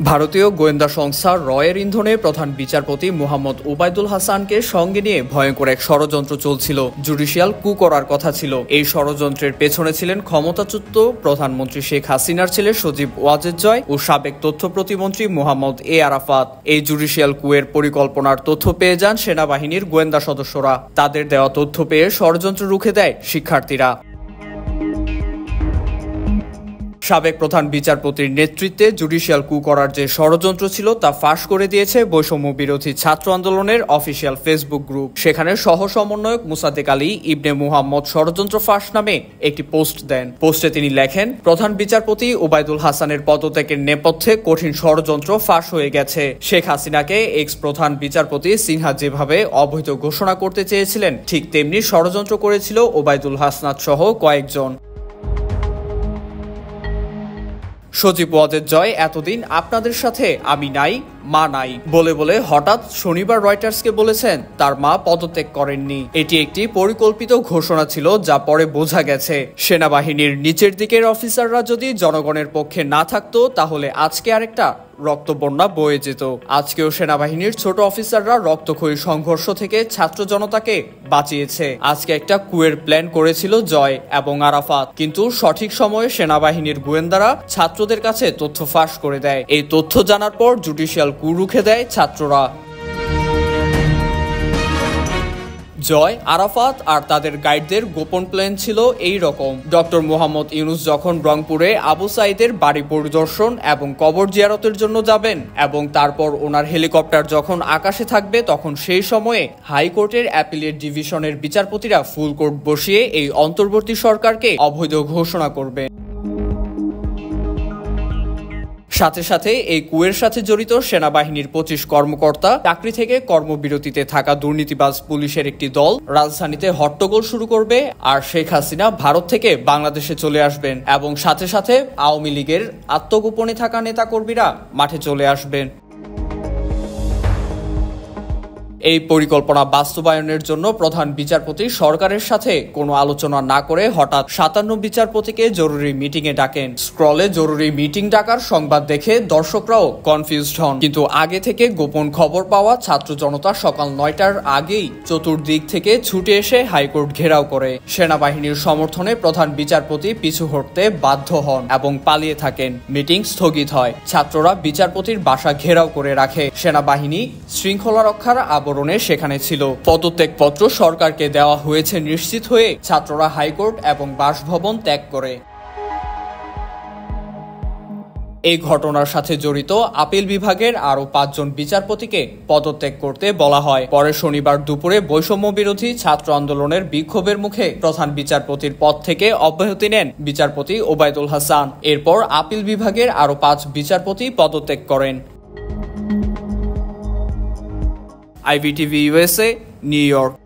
ভারতীয় গোয়েন্দা সংস্থা রয়ের ইন্ধনে প্রধান বিচারপতি মোহাম্মদ ওবায়দুল হাসানকে সঙ্গে নিয়ে ভয়ঙ্কর এক ষড়যন্ত্র চলছিল। জুডিশিয়াল কু করার কথা ছিল। এই ষড়যন্ত্রের পেছনে ছিলেন ক্ষমতাচ্যুত প্রধানমন্ত্রী শেখ হাসিনার ছেলে সজীব ওয়াজেদ জয় ও সাবেক তথ্য প্রতিমন্ত্রী মোহাম্মদ এ আরাফাত। এই জুডিশিয়াল কুয়ের পরিকল্পনার তথ্য পেয়ে যান সেনাবাহিনীর গোয়েন্দা সদস্যরা। তাদের দেওয়া তথ্য পেয়ে ষড়যন্ত্র রুখে দেয় শিক্ষার্থীরা। সাবেক প্রধান বিচারপতির নেতৃত্বে জুডিশিয়াল কু করার যে ষড়যন্ত্র ছিল তা ফাঁস করে দিয়েছে বৈষম্য বিরোধী ছাত্র আন্দোলনের অফিসিয়াল ফেসবুক গ্রুপ। সেখানে সহ সমন্বয়ক মুসাদ্দেক আলী ইবনে মুহাম্মদ ষড়যন্ত্র ফাঁস নামে একটি পোস্ট দেন। পোস্টে তিনি লেখেন, প্রধান বিচারপতি ওবায়দুল হাসানের পদত্যাগের নেপথ্যে কঠিন ষড়যন্ত্র ফাঁস হয়ে গেছে। শেখ হাসিনাকে এক্স প্রধান বিচারপতি সিনহা যেভাবে অবৈধ ঘোষণা করতে চেয়েছিলেন, ঠিক তেমনি ষড়যন্ত্র করেছিল ওবায়দুল হাসনাত সহ কয়েকজন। সজীব ওয়াজেদ জয় এতদিন আপনাদের সাথে আমি নাই, মা নাই বলে বলে হঠাৎ শনিবার রয়টার্সকে বলেছেন তার মা পদত্যাগ করেননি। এটি একটি পরিকল্পিত ঘোষণা ছিল, যা পরে বোঝা গেছে। সেনাবাহিনীর নিচের দিকের অফিসাররা যদি জনগণের পক্ষে না থাকতো, তাহলে আজকে আরেকটা রক্তবন্যা বয়ে যেত। আজকেও সেনাবাহিনীর ছোট অফিসাররা রক্তক্ষয়ী সংঘর্ষ থেকে ছাত্র জনতাকে বাঁচিয়েছে। আজকে একটা কুয়ের প্ল্যান করেছিল জয় এবং আরাফাত, কিন্তু সঠিক সময়ে সেনাবাহিনীর গোয়েন্দারা ছাত্রদের কাছে তথ্য ফাঁস করে দেয়। এই তথ্য জানার পর জুডিশিয়াল কু রুখে দেয় ছাত্ররা। জয়, আরাফাত আর তাদের গাইডদের গোপন প্ল্যান ছিল এই রকম। ডক্টর মোহাম্মদ ইউনুস যখন রংপুরে আবু সাইদের বাড়ি পরিদর্শন এবং কবর জিয়ারতের জন্য যাবেন এবং তারপর ওনার হেলিকপ্টার যখন আকাশে থাকবে, তখন সেই সময়ে হাইকোর্টের অ্যাপিলেট ডিভিশনের বিচারপতিরা ফুল কোর্ট বসিয়ে এই অন্তর্বর্তী সরকারকে অবৈধ ঘোষণা করবে। সাথে সাথে এই কুয়ের সাথে জড়িত সেনাবাহিনীর 25 কর্মকর্তা, চাকরি থেকে কর্মবিরতিতে থাকা দুর্নীতিবাজ পুলিশের একটি দল রাজধানীতে হট্টগোল শুরু করবে। আর শেখ হাসিনা ভারত থেকে বাংলাদেশে চলে আসবেন এবং সাথে সাথে আওয়ামী লীগের আত্মগোপনে থাকা নেতাকর্মীরা মাঠে চলে আসবেন। এই পরিকল্পনা বাস্তবায়নের জন্য প্রধান বিচারপতি সরকারের সাথে কোনো আলোচনা না করে হঠাৎ 57 বিচারপতিকে জরুরি মিটিংয়ে ডাকেন। স্ক্রলে জরুরি মিটিং ডাকার সংবাদ দেখে দর্শকরাও কনফিউজড হন, কিন্তু আগে থেকে গোপন খবর পাওয়া ছাত্র জনতা সকাল 9টার আগেই চতুর্দিক থেকে ছুটে এসে হাইকোর্ট ঘেরাও করে। সেনাবাহিনীর সমর্থনে প্রধান বিচারপতি পিছু হটতে বাধ্য হন এবং পালিয়ে থাকেন। মিটিং স্থগিত হয়। ছাত্ররা বিচারপতির বাসা ঘেরাও করে রাখে। সেনাবাহিনী শৃঙ্খলা রক্ষার সেখানে ছিল। পদত্যাগপত্র সরকারকে দেওয়া হয়েছে নিশ্চিত হয়ে ছাত্ররা হাইকোর্ট এবং বাসভবন ত্যাগ করে। এই ঘটনার সাথে জড়িত আপিল বিভাগের আরো 5 জন বিচারপতিকে পদত্যাগ করতে বলা হয়। পরে শনিবার দুপুরে বৈষম্য বিরোধী ছাত্র আন্দোলনের বিক্ষোভের মুখে প্রধান বিচারপতির পদ থেকে অব্যাহতি নেন বিচারপতি ওবায়দুল হাসান। এরপর আপিল বিভাগের আরো 5 বিচারপতি পদত্যাগ করেন। IVTV USA, New York।